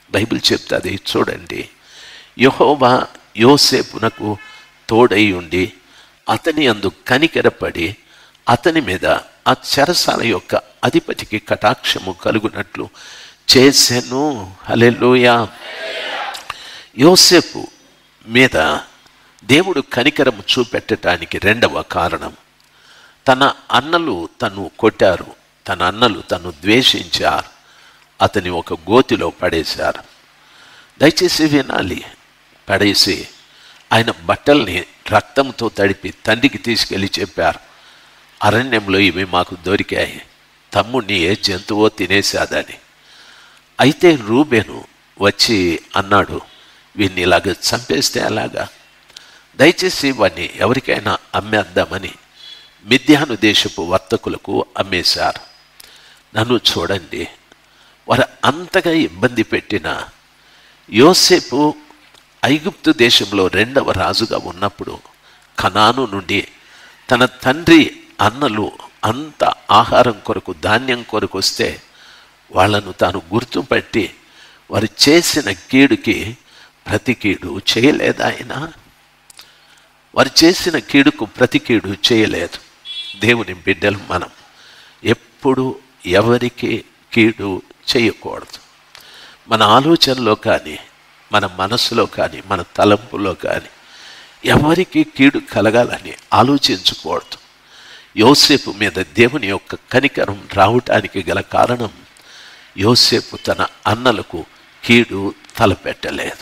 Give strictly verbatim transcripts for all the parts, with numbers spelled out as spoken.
Bible చెప్తుంది, చూడండి, యెహోవా యోసేపునకు తోడై ఉండి అతని యందు కనికరపడి అతని మీద ఆ చెరసాల యొక్క అధిపతికి కటాక్షము కలుగునట్లు చేసెను. హల్లెలూయా. యోసేపు మీద దేవుడు కనికరము చూపెట్టడానికి రెండవ కారణం, తన అన్నలు తను కొట్టారు, తన అన్నలు తను ద్వేషించారు, అతని ఒక గోతిలో పడేశారు. దయచేసి వినాలి. పడేసి ఆయన బట్టల్ని రక్తంతో తడిపి తండ్రికి తీసుకెళ్ళి చెప్పారు, అరణ్యంలో ఇవి మాకు దొరికాయి, తమ్ముడిని ఏ జంతువో తినేశాదని. అయితే రూబేను వచ్చి అన్నాడు, వీడిని ఇలాగ చంపేస్తే అలాగా, దయచేసి వాడిని ఎవరికైనా అమ్మేద్దామని మిద్యాను దేశపు వర్తకులకు అమ్మేశారు. నన్ను చూడండి, వారు అంతగా ఇబ్బంది పెట్టిన యోసేపు ఐగుప్తు దేశంలో రెండవ రాజుగా ఉన్నప్పుడు కనాను నుండి తన తండ్రి అన్నలు అంత ఆహారం కొరకు ధాన్యం కొరకు వస్తే వాళ్లను తాను గుర్తుపట్టి వారు చేసిన కీడుకి ప్రతి కీడు చేయలేదు. ఆయన వారు చేసిన కీడుకు ప్రతి కీడు చేయలేదు. దేవుని బిడ్డలు మనం ఎప్పుడు ఎవరికి కీడు చేయకూడదు. మన ఆలోచనలో కానీ, మన మనసులో కానీ, మన తలంపులో కానీ ఎవరికి కీడు కలగాలని ఆలోచించకూడదు. యోసేపు మీద దేవుని యొక్క కనికరం రావటానికి గల కారణం, యోసేపు తన అన్నలకు కీడు తలపెట్టలేదు.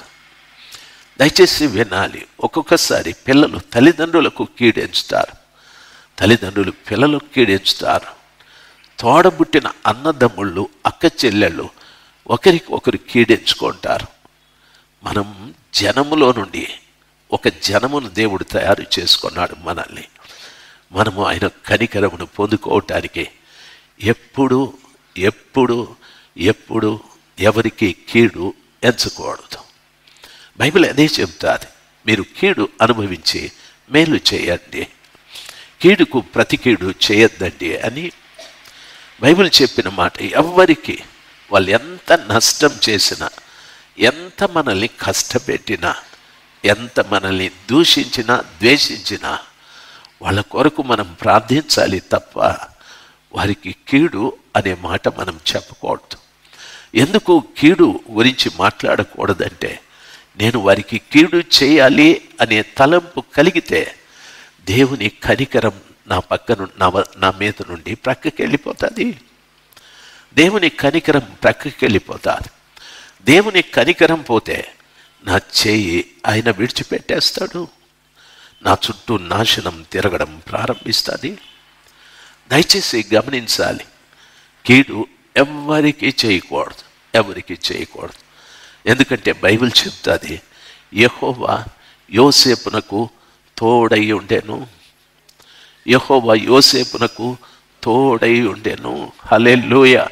దయచేసి వినాలి. ఒక్కొక్కసారి పిల్లలు తల్లిదండ్రులకు కీడెంచుతారు, తల్లిదండ్రులు పిల్లలకు కీడెంచుతారు. తోడబుట్టిన అన్నదమ్ముళ్ళు అక్క చెల్లెళ్ళు ఒకరికి ఒకరు కీడెంచుకుంటారు. మనం జనములో నుండి ఒక జనమును దేవుడు తయారు చేసుకున్నాడు మనల్ని. మనము ఆయన కనికరమును పొందుకోవటానికి ఎప్పుడు ఎప్పుడు ఎప్పుడు ఎవరికి కీడు ఎంచకూడదు. బైబిల్ అదే చెప్తాది, మీరు కీడు అనుభవించి మేలు చేయండి, కీడుకు ప్రతి కీడు చేయొద్దండి అని బైబిల్ చెప్పిన మాట. ఎవరికి వాళ్ళు ఎంత నష్టం చేసినా, ఎంత మనల్ని కష్టపెట్టినా, ఎంత మనల్ని దూషించినా ద్వేషించినా వాళ్ళ కొరకు మనం ప్రార్థించాలి తప్ప వారికి కీడు అనే మాట మనం చెప్పకూడదు. ఎందుకు కీడు గురించి మాట్లాడకూడదంటే, నేను వారికి కీడు చేయాలి అనే తలంపు కలిగితే దేవుని కనికరం నా పక్కన నా నా మీద నుండి ప్రక్కకి వెళ్ళిపోతుంది. దేవుని కనికరం ప్రక్కకి వెళ్ళిపోతుంది. దేవుని కనికరం పోతే నా చేయి ఆయన విడిచిపెట్టేస్తాడు, నా చుట్టూ నాశనం తిరగడం ప్రారంభిస్తుంది. దయచేసి గమనించాలి, కీడు ఎవరికి చేయకూడదు, ఎవరికి చేయకూడదు. ఎందుకంటే బైబిల్ చెప్తుంది, యెహోవా యోసేపునకు తోడై ఉండెను, యెహోవా యోసేపునకు తోడై ఉండెను. హల్లెలూయా.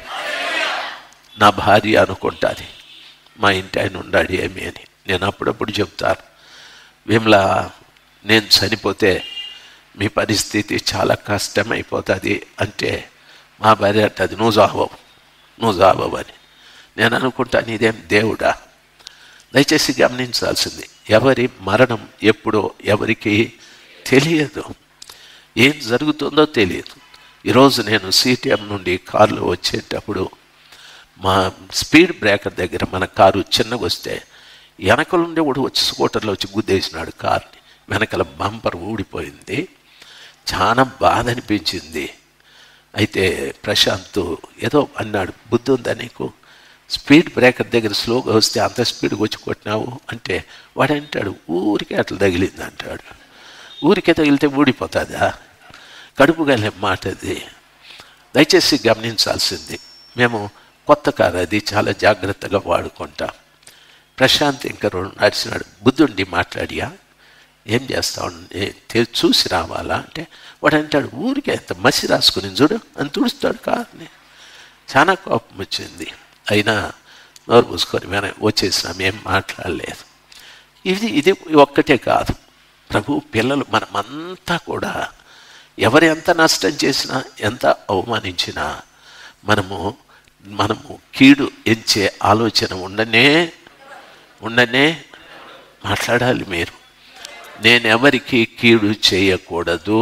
నా భార్య అనుకుంటుంది, మా ఇంటి ఆయన ఉన్నాడు ఏమి అని. నేను అప్పుడప్పుడు చెప్తాను, విమలా నేను చనిపోతే మీ పరిస్థితి చాలా కష్టమైపోతుంది అంటే మా భార్య అంటుంది, నువ్వు జావవు నువ్వు జావవు అని. నేను అనుకుంటాను, ఇదేం దేవుడా? దయచేసి గమనించాల్సింది, ఎవరి మరణం ఎప్పుడో ఎవరికి తెలియదు, ఏం జరుగుతుందో తెలియదు. ఈరోజు నేను సిటిఎం నుండి కారులో వచ్చేటప్పుడు మా స్పీడ్ బ్రేకర్ దగ్గర మన కారు చిన్నగా వస్తే వెనకల నుండి కూడా వచ్చి స్కూటర్లో వచ్చి గుద్దేసినాడు కార్ని. వెనకల బంపర్ ఊడిపోయింది. చాలా బాధ అనిపించింది. అయితే ప్రశాంత్ ఏదో అన్నాడు, బుద్ధి ఉందా నీకు, స్పీడ్ బ్రేకర్ దగ్గర స్లోగా వస్తే అంత స్పీడ్గా వచ్చి కొట్టినావు అంటే, వాడు అంటాడు ఊరికే అట్లా తగిలింది అంటాడు. ఊరికే తగిలితే ఊడిపోతుందా? కడుపు గలే మాట అది. దయచేసి గమనించాల్సింది, మేము కొత్త కారు అది చాలా జాగ్రత్తగా వాడుకుంటాం. ప్రశాంత్ ఇంకా నడిచినాడు, బుద్ధుండి మాట్లాడియా ఏం చేస్తావు చూసి రావాలా అంటే, వాడు అంటాడు ఊరికే ఎంత మసి రాసుకుని చూడు అని తుడుస్తాడు కార్ని. చాలా కోపం వచ్చింది. అయినా నోరు పూసుకొని మేము వచ్చేసినాం, ఏం మాట్లాడలేదు. ఇది ఇది ఒక్కటే కాదు, ప్రభు పిల్లలు మనమంతా కూడా ఎవరు ఎంత నష్టం చేసినా, ఎంత అవమానించినా మనము మనము కీడు ఎంచే ఆలోచన ఉండనే ఉండనే మాట్లాడాలి. మీరు నేనెవరికి కీడు చేయకూడదు,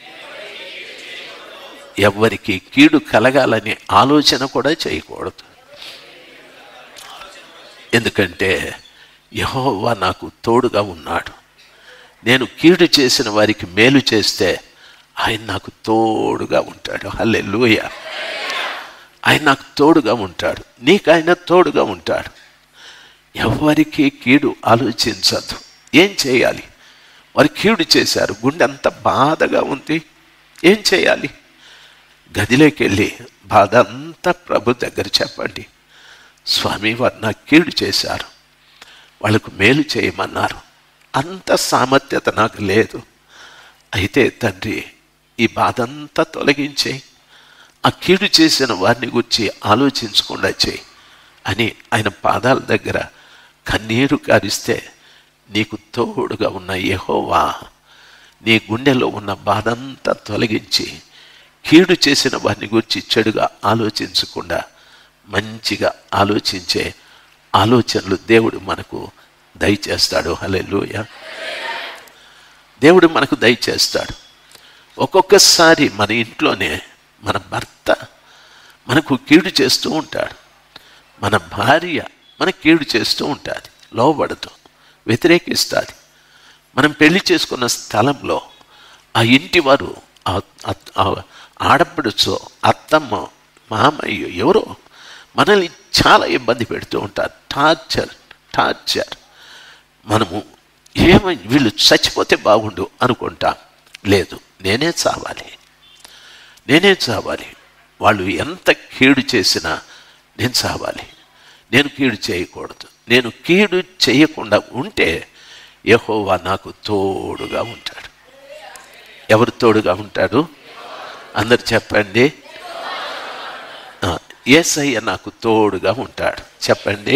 ఎవరికి కీడు కలగాలని ఆలోచన కూడా చేయకూడదు. ఎందుకంటే యెహోవా నాకు తోడుగా ఉన్నాడు. నేను కీడు చేసిన వారికి మేలు చేస్తే ఆయన నాకు తోడుగా ఉంటాడు. హల్లెలూయా. ఆయన నాకు తోడుగా ఉంటాడు, నీకు ఆయన తోడుగా ఉంటాడు. ఎవరికి కీడు ఆలోచించద్దు. ఏం చేయాలి? వారు కీడు చేశారు, గుండె అంత బాధగా ఉంది. ఏం చేయాలి? గదిలోకి వెళ్ళి బాధ అంతా ప్రభు దగ్గర చెప్పండి. స్వామి, వారు నాకు కీడు చేశారు, వాళ్ళకు మేలు చేయమన్నారు, అంత సామర్థ్యత నాకు లేదు. అయితే తండ్రి, ఈ బాధ అంతా తొలగించే, ఆ కీడు చేసిన వారిని గురించి ఆలోచించకుండా చేయి అని ఆయన పాదాల దగ్గర కన్నీరు కారిస్తే, నీకు తోడుగా ఉన్న యెహోవా నీ గుండెలో ఉన్న బాధ అంతా తొలగించి కీడు చేసిన వారిని గురించి చెడుగా ఆలోచించకుండా మంచిగా ఆలోచించే ఆలోచనలు దేవుడు మనకు దయచేస్తాడు. హల్లెలూయా. దేవుడు మనకు దయచేస్తాడు. ఒక్కొక్కసారి మన ఇంట్లోనే మన భర్త మనకు కీడు చేస్తూ ఉంటాడు, మన భార్య మన కీడు చేస్తూ ఉంటుంది, లోబడుతూ వ్యతిరేకిస్తుంది. మనం పెళ్లి చేసుకున్న స్థలంలో ఆ ఇంటి వారు ఆడపడుచో అత్తమ్మ మామయ్య ఎవరో మనల్ని చాలా ఇబ్బంది పెడుతూ ఉంటారు. టార్చర్ టార్చర్ మనము ఏమై వీళ్ళు చచ్చిపోతే బాగుండు అనుకుంటాం. లేదు, నేనే చావాలి, నేనే చావాలి. వాళ్ళు ఎంత కీడు చేసినా నేను చావాలి. నేను కీడు చేయకూడదు. నేను కీడు చేయకుండా ఉంటే యెహోవా నాకు తోడుగా ఉంటాడు. ఎవరు తోడుగా ఉంటాడు? అందరు చెప్పండి. యేసయ్య నాకు తోడుగా ఉంటాడు. చెప్పండి.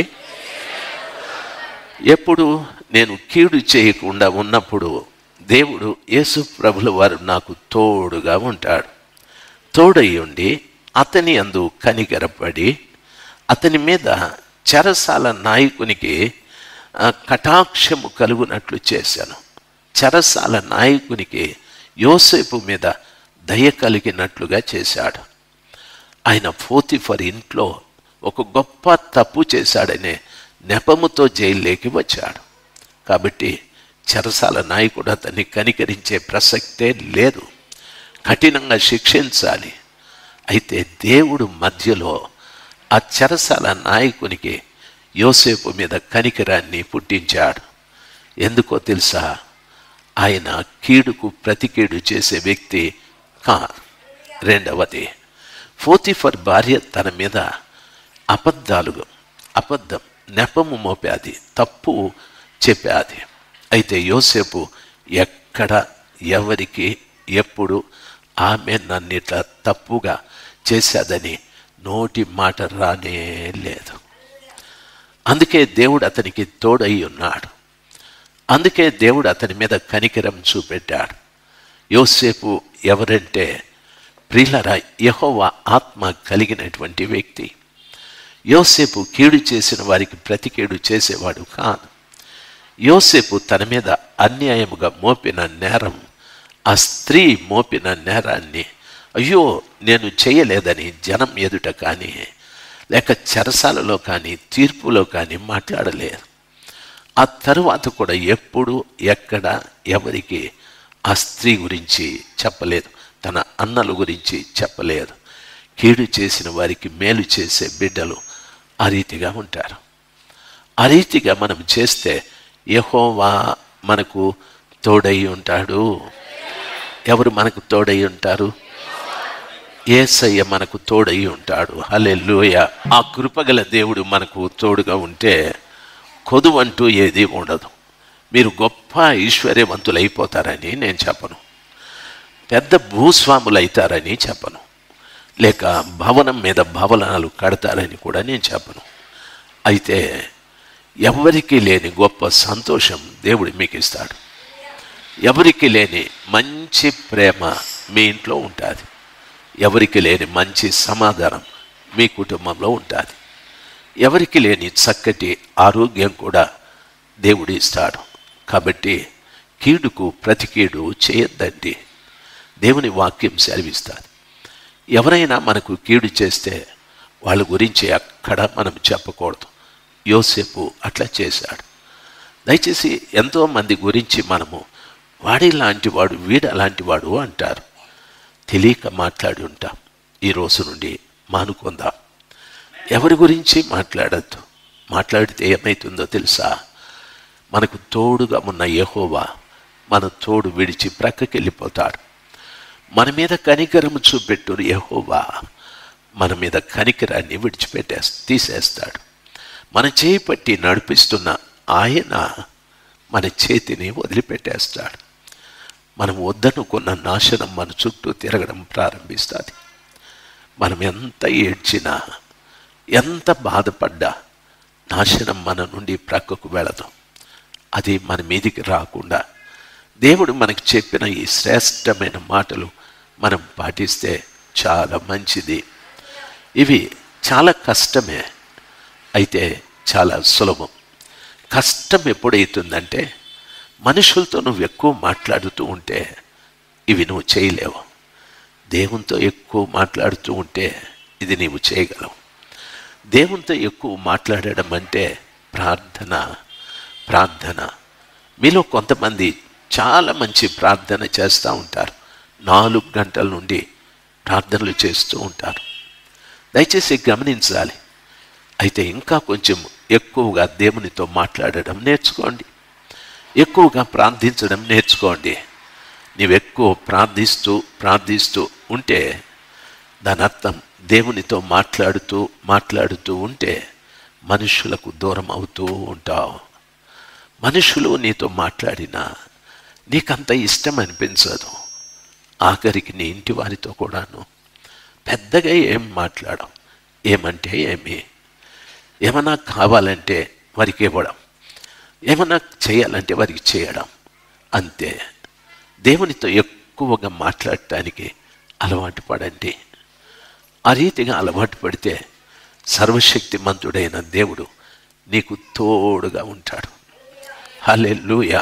ఎప్పుడు నేను కీడు చేయకుండా ఉన్నప్పుడు దేవుడు యేసు ప్రభుల వారు నాకు తోడుగా ఉంటాడు. తోడయ్యుండి అతని అందు కనికరపడి అతని మీద చెరసాల నాయకునికి కటాక్షము కలుగునట్లు చేశాను. చెరసాల నాయకునికి యోసేపు మీద దయ కలిగినట్లుగా చేశాడు. ఆయన పోతిఫర్ ఇంట్లో ఒక గొప్ప తప్పు చేశాడనే నెపముతో జైల్లోకి వచ్చాడు. కాబట్టి చెరసాల నాయకుడు అతన్ని కనికరించే ప్రసక్తే లేదు, కఠినంగా శిక్షించాలి. అయితే దేవుడు మధ్యలో ఆ చెరసాల నాయకునికి యోసేపు మీద కనికరాన్ని పుట్టించాడు. ఎందుకో తెలుసా? ఆయన కీడుకు ప్రతికీడు చేసే వ్యక్తి కాదు. రెండవది, పోతిఫర్ భార్య తన మీద అబద్ధాలుగా అబద్ధం నెపము మోపాది, తప్పు చెప్పాది. అయితే యోసేపు ఎక్కడ ఎవరికి ఎప్పుడు ఆమె నన్నిట్లా తప్పుగా చేశాదని నోటి మాట రానే లేదు. అందుకే దేవుడు అతనికి తోడై ఉన్నాడు. అందుకే దేవుడు అతని మీద కనికరం చూపెట్టాడు. యోసేపు ఎవరంటే ప్రియులారా, యెహోవా ఆత్మ కలిగినటువంటి వ్యక్తి. యోసేపు కీడు చేసిన వారికి ప్రతికీడు చేసేవాడు కాదు. యోసేపు తన మీద అన్యాయముగా మోపిన నేరం, ఆ స్త్రీ మోపిన నేరాన్ని అయ్యో నేను చేయలేదని జనం ఎదుట కానీ లేక చెరసాలలో కానీ తీర్పులో కానీ మాట్లాడలేదు. ఆ తరువాత కూడా ఎప్పుడు ఎక్కడ ఎవరికి ఆ స్త్రీ గురించి చెప్పలేదు, తన అన్నల గురించి చెప్పలేదు. కీడు చేసిన వారికి మేలు చేసే బిడ్డలు ఆ రీతిగా ఉంటారు. ఆ రీతిగా మనం చేస్తే యెహోవా మనకు తోడై ఉంటాడు. ఎవరు మనకు తోడై ఉంటారు? యేసయ్య మనకు తోడై ఉంటాడు. హల్లెలూయా. ఆ కృపగల దేవుడు మనకు తోడుగా ఉంటే కొదువంటూ ఏది ఉండదు. మీరు గొప్ప ఐశ్వర్యవంతులు అయిపోతారని నేను చెప్పను, పెద్ద భూస్వాములు అవుతారని చెప్పను, లేక భవనం మీద భవనాలు కడతారని కూడా నేను చెప్పను. అయితే ఎవరికి లేని గొప్ప సంతోషం దేవుడు మీకు ఇస్తాడు. ఎవరికి లేని మంచి ప్రేమ మీ ఇంట్లో ఉంటుంది. ఎవరికి లేని మంచి సమాధానం మీ కుటుంబంలో ఉంటుంది. ఎవరికి లేని చక్కటి ఆరోగ్యం కూడా దేవుడు ఇస్తాడు. కాబట్టి కీడుకు ప్రతి కీడు చేయొద్దండి. దేవుని వాక్యం సెలవిస్తుంది. ఎవరైనా మనకు కీడు చేస్తే వాళ్ళ గురించి అక్కడ మనం చెప్పకూడదు. యోసేపు అట్లా చేశాడు. దయచేసి ఎంతోమంది గురించి మనము వాడి లాంటి వాడు, వీడు అలాంటి వాడు అంటారు. తెలియక మాట్లాడి ఉంటాం. ఈ రోజు నుండి మానుకుందాం. ఎవరి గురించి మాట్లాడద్దు. మాట్లాడితే ఏమవుతుందో తెలుసా? మనకు తోడుగా ఉన్న యెహోవా మన తోడు విడిచి ప్రక్కకి వెళ్ళిపోతాడు. మన మీద కనికరము చూపెట్టు యెహోవా మన మీద కనికరాన్ని విడిచిపెట్టే తీసేస్తాడు. మన చేయి పట్టి నడిపిస్తున్న ఆయన మన చేతిని వదిలిపెట్టేస్తాడు. మనం వద్దనుకున్న నాశనం మన చుట్టూ తిరగడం ప్రారంభిస్తుంది. మనం ఎంత ఏడ్చినా, ఎంత బాధపడ్డా నాశనం మన నుండి ప్రక్కకు వెళ్ళదు. అది మన మీదికి రాకుండా దేవుడు మనకు చెప్పిన ఈ శ్రేష్టమైన మాటలు మనం పాటిస్తే చాలా మంచిది. ఇవి చాలా కష్టమే, అయితే చాలా సులభం. కష్టం ఎప్పుడైతుందంటే మనుషులతో నువ్వు ఎక్కువ మాట్లాడుతూ ఉంటే ఇవి నువ్వు చేయలేవు. దేవునితో ఎక్కువ మాట్లాడుతూ ఉంటే ఇది నీవు చేయగలవు. దేవునితో ఎక్కువ మాట్లాడడం అంటే ప్రార్థన. ప్రార్థన మీలో కొంతమంది చాలా మంచి ప్రార్థన చేస్తూ ఉంటారు. నాలుగు గంటల నుండి ప్రార్థనలు చేస్తూ ఉంటారు. దయచేసి గమనించాలి. అయితే ఇంకా కొంచెం ఎక్కువగా దేవునితో మాట్లాడడం నేర్చుకోండి. ఎక్కువగా ప్రార్థించడం నేర్చుకోండి. నీవెక్కువ ప్రార్థిస్తూ ప్రార్థిస్తూ ఉంటే దాని అర్థం దేవునితో మాట్లాడుతూ మాట్లాడుతూ ఉంటే మనుషులకు దూరం అవుతూ ఉంటావు. మనుషులు నీతో మాట్లాడినా నీకంత ఇష్టం అనిపించదు. ఆఖరికి నీ ఇంటి వారితో కూడాను పెద్దగా ఏం మాట్లాడడం. ఏమంటే ఏమి, ఏమన్నా కావాలంటే వారికి ఇవ్వడం, ఏమన్నా చేయాలంటే వారికి చేయడం, అంతే. దేవునితో ఎక్కువగా మాట్లాడటానికి అలవాటు పడండి. ఆ రీతిగా అలవాటు పడితే సర్వశక్తిమంతుడైన దేవుడు నీకు తోడుగా ఉంటాడు. హల్లెలూయా.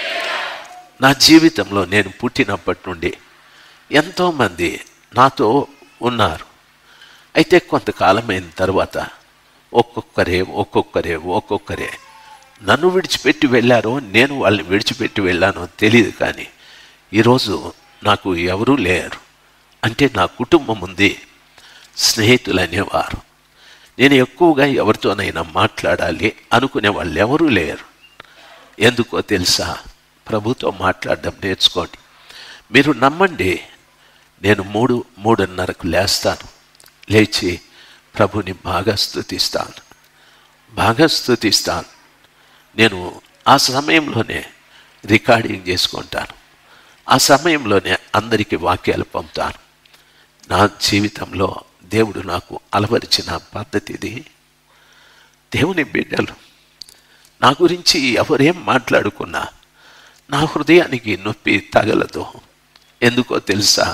నా జీవితంలో నేను పుట్టినప్పటి నుండి ఎంతోమంది నాతో ఉన్నారు. అయితే కొంతకాలమైన తర్వాత ఒక్కొక్కరే ఒక్కొక్కరే ఒక్కొక్కరే నన్ను విడిచిపెట్టి వెళ్ళారో నేను వాళ్ళని విడిచిపెట్టి వెళ్ళానో తెలియదు. కానీ ఈరోజు నాకు ఎవరూ లేరు. అంటే నా కుటుంబం ఉంది, స్నేహితులు అనేవారు. నేను ఎక్కువగా ఎవరితోనైనా మాట్లాడాలి అనుకునే వాళ్ళు ఎవరూ లేరు. ఎందుకో తెలుసా? ప్రభుతో మాట్లాడడం నేర్చుకోండి. మీరు నమ్మండి, నేను మూడు మూడున్నరకు లేస్తాను. లేచి ప్రభుని బాగా స్తుతిస్తాను, బాగా స్తుతిస్తాను. నేను ఆ సమయంలోనే రికార్డింగ్ చేసుకుంటాను. ఆ సమయంలోనే అందరికీ వాక్యాలు పంపుతాను. నా జీవితంలో దేవుడు నాకు అలవరిచిన పద్ధతి ఇది. దేవుని బిడ్డలు నా గురించి ఎవరేం మాట్లాడుకున్నా నా హృదయానికి నొప్పి తగలదు. ఎందుకో తెలుసా?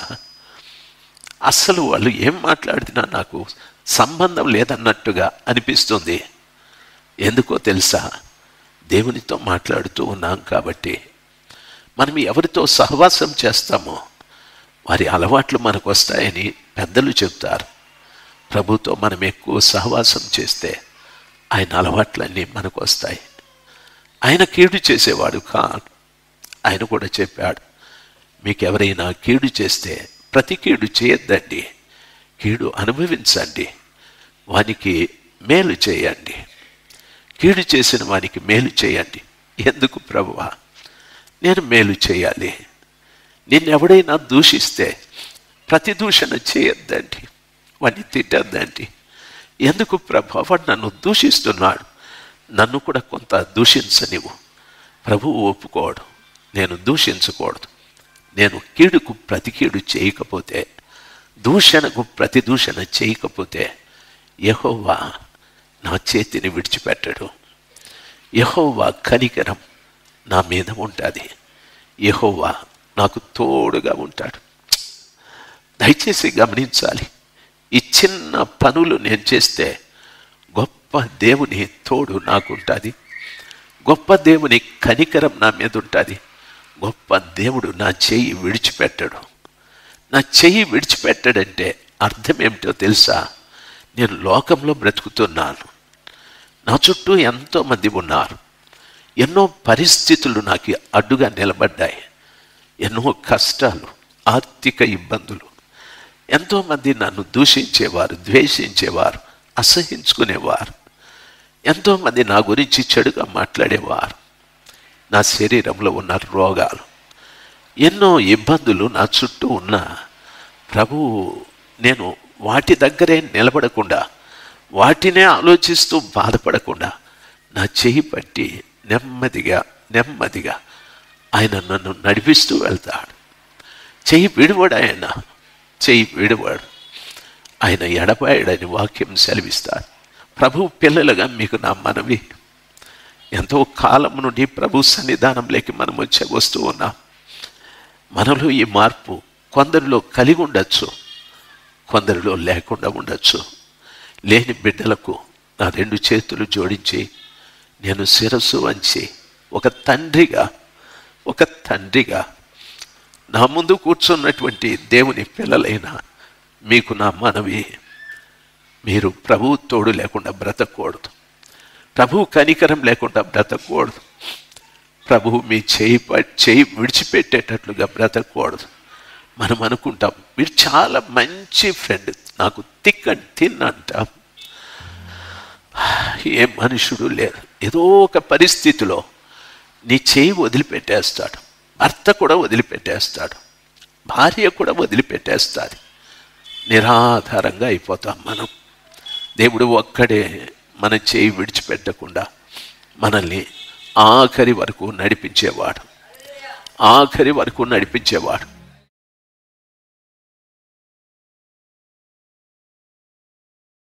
అస్సలు వాళ్ళు ఏం మాట్లాడినా నాకు సంబంధం లేదన్నట్టుగా అనిపిస్తుంది. ఎందుకో తెలుసా? దేవునితో మాట్లాడుతూ ఉన్నాం కాబట్టి. మనం ఎవరితో సహవాసం చేస్తామో వారి అలవాట్లు మనకు వస్తాయని పెద్దలు చెప్తారు. ప్రభుతో మనం ఎక్కువ సహవాసం చేస్తే ఆయన అలవాట్లన్నీ మనకు వస్తాయి. ఆయన కీడు చేసేవాడు కాదు. ఆయన కూడా చెప్పాడు, మీకు ఎవరైనా కీడు చేస్తే ప్రతి కీడు చేయొద్దండి, కీడు అనుభవించండి, వానికి మేలు చేయండి. కీడు చేసిన వానికి మేలు చేయండి. ఎందుకు ప్రభువా? నేను మేలు చేయాలి. నిన్నెవడైనా దూషిస్తే ప్రతి దూషణ చేయొద్దండి, వాడిని తిట్టద్దండి. ఎందుకు ప్రభు? వాడు నన్ను దూషిస్తున్నాడు, నన్ను కూడా కొంత దూషించనివ్వు. ప్రభువు ఒప్పుకోడు, నేను దూషించకూడదు. నేను కీడుకు ప్రతి కీడు చేయకపోతే, దూషణకు ప్రతి దూషణ చేయకపోతే యెహోవా నా చేతిని విడిచిపెట్టడు. యెహోవా కనికరం నా మీద ఉంటుంది. యెహోవా నాకు తోడుగా ఉంటాడు. దయచేసి గమనించాలి. ఈ చిన్న పనులు నేను చేస్తే గొప్ప దేవుని తోడు నాకుంటుంది, గొప్ప దేవుని కనికరం నా మీద ఉంటుంది. గొప్ప దేవుడు నా చెయ్యి విడిచిపెట్టడు. నా చెయ్యి విడిచిపెట్టాడంటే అర్థం ఏమిటో తెలుసా? నేను లోకంలో బ్రతుకుతున్నాను, నా చుట్టూ ఎంతోమంది ఉన్నారు, ఎన్నో పరిస్థితులు నాకు అడ్డుగా నిలబడ్డాయి, ఎన్నో కష్టాలు, ఆర్థిక ఇబ్బందులు, ఎంతోమంది నన్ను దూషించేవారు, ద్వేషించేవారు, అసహించుకునేవారు, ఎంతోమంది నా గురించి చెడుగా మాట్లాడేవారు. నా శరీరంలో ఉన్న రోగాలు, ఎన్నో ఇబ్బందులు నా చుట్టూ ఉన్న ప్రభువు నేను వాటి దగ్గరే నిలబడకుండా, వాటినే ఆలోచిస్తూ బాధపడకుండా నా చెయ్యి పట్టి నెమ్మదిగా నెమ్మదిగా ఆయన నన్ను నడిపిస్తూ వెళ్తాడు. చెయ్యి విడివాడు, ఆయన చెయ్యి విడివాడు, ఆయన ఎడబాయడని వాక్యం సెలవిస్తాడు. ప్రభు పిల్లలుగా మీకు నా మనవి, ఎంతో కాలం నుండి ప్రభు సన్నిధానంలోకి మనం వచ్చే వస్తూ ఉన్నాం. మనలో ఈ మార్పు కొందరిలో కలిగి ఉండొచ్చు, కొందరిలో లేకుండా ఉండొచ్చు. లేని బిడ్డలకు నా రెండు చేతులు జోడించి నేను శిరస్సు వంచి ఒక తండ్రిగా ఒక తండ్రిగా నా ముందు కూర్చున్నటువంటి దేవుని పిల్లలైన మీకు నా మనవి, మీరు ప్రభువు తోడు లేకుండా బ్రతకూడదు, ప్రభువు కనికరం లేకుండా బ్రతకూడదు, ప్రభువు మీ చేయి చేయి విడిచిపెట్టేటట్లుగా బ్రతకూడదు. మనం అనుకుంటాం మీరు చాలా మంచి ఫ్రెండ్, నాకు థిక్ అండ్ థిన్ అంటాం. ఏ మనుషుడు లేరు, ఏదో ఒక పరిస్థితిలో నీ చేయి వదిలిపెట్టేస్తాడు, భర్త కూడా వదిలిపెట్టేస్తాడు, భార్య కూడా వదిలిపెట్టేస్తుంది, నిరాధారంగా అయిపోతాం మనం. దేవుడు ఒక్కడే మన చేయి విడిచిపెట్టకుండా మనల్ని ఆఖరి వరకు నడిపించేవాడు, ఆఖరి వరకు నడిపించేవాడు.